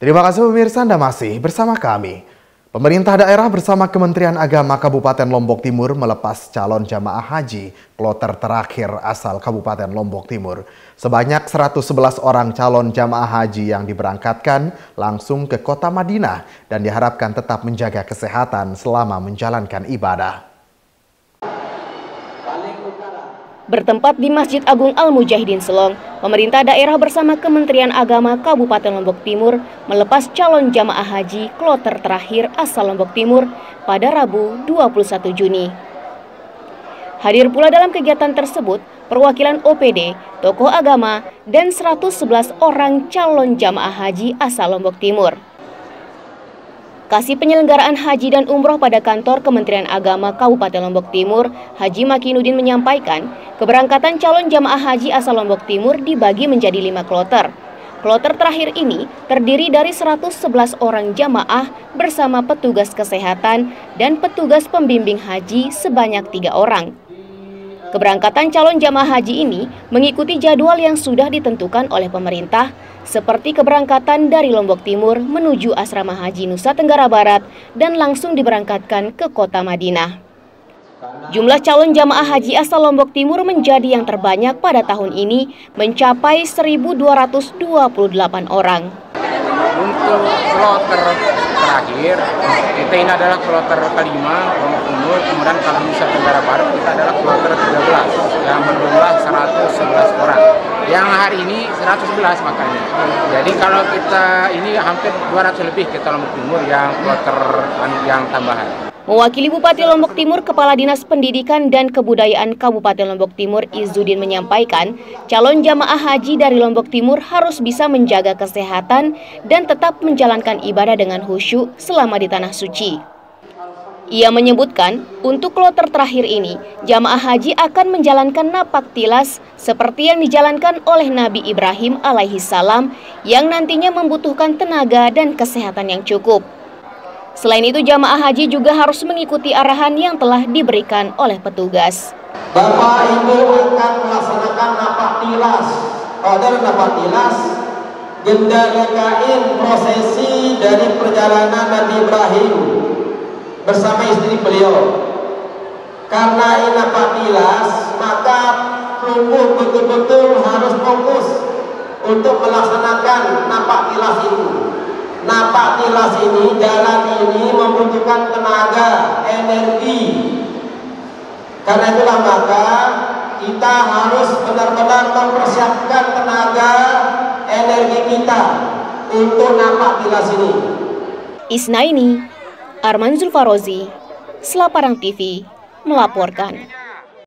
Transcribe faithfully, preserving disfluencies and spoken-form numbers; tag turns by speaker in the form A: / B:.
A: Terima kasih pemirsa, Anda masih bersama kami. Pemerintah daerah bersama Kementerian Agama Kabupaten Lombok Timur melepas calon jamaah haji kloter terakhir asal Kabupaten Lombok Timur. Sebanyak seratus sebelas orang calon jamaah haji yang diberangkatkan langsung ke kota Madinah dan diharapkan tetap menjaga kesehatan selama menjalankan ibadah.
B: Bertempat di Masjid Agung Al-Mujahidin Selong, pemerintah daerah bersama Kementerian Agama Kabupaten Lombok Timur melepas calon jamaah haji kloter terakhir asal Lombok Timur pada Rabu dua puluh satu Juni. Hadir pula dalam kegiatan tersebut perwakilan O P D, tokoh agama, dan seratus sebelas orang calon jamaah haji asal Lombok Timur. Kasih penyelenggaraan haji dan umroh pada kantor Kementerian Agama Kabupaten Lombok Timur, Haji Makinuddin menyampaikan, keberangkatan calon jamaah haji asal Lombok Timur dibagi menjadi lima kloter. Kloter terakhir ini terdiri dari seratus sebelas orang jamaah bersama petugas kesehatan dan petugas pembimbing haji sebanyak tiga orang. Keberangkatan calon jamaah haji ini mengikuti jadwal yang sudah ditentukan oleh pemerintah, seperti keberangkatan dari Lombok Timur menuju Asrama Haji Nusa Tenggara Barat dan langsung diberangkatkan ke kota Madinah. Jumlah calon jamaah haji asal Lombok Timur menjadi yang terbanyak pada tahun ini, mencapai seribu dua ratus dua puluh delapan orang.
C: Untuk kloter terakhir, kita ini adalah kloter kelima, Lombok Timur, kemudian kalau Nusa Tenggara Barat kita adalah kloter tiga belas, yang berjumlah seratus sebelas orang. Yang hari ini seratus sebelas makanya. Jadi kalau kita ini hampir dua ratus lebih kita Lombok Timur yang kloter yang tambahan.
B: Mewakili Bupati Lombok Timur, Kepala Dinas Pendidikan dan Kebudayaan Kabupaten Lombok Timur Izzuddin menyampaikan, calon jamaah haji dari Lombok Timur harus bisa menjaga kesehatan dan tetap menjalankan ibadah dengan khusyuk selama di Tanah Suci. Ia menyebutkan, untuk kloter terakhir ini, jamaah haji akan menjalankan napak tilas seperti yang dijalankan oleh Nabi Ibrahim alaihi salam yang nantinya membutuhkan tenaga dan kesehatan yang cukup. Selain itu, jamaah haji juga harus mengikuti arahan yang telah diberikan oleh petugas.
D: Bapak Ibu akan melaksanakan napak tilas. Pada napak tilas, gendalikain prosesi dari perjalanan Nabi Ibrahim bersama istri beliau. Karena ini napak tilas, maka tubuh betul-betul harus fokus untuk melaksanakan napak tilas itu. Napak tilas ini, jalan ini membutuhkan tenaga, energi. Karena itulah maka kita harus benar-benar mempersiapkan tenaga, energi kita untuk napak tilas ini.
B: Isnaini, Arman Zulfarozi, Selaparang T V, melaporkan.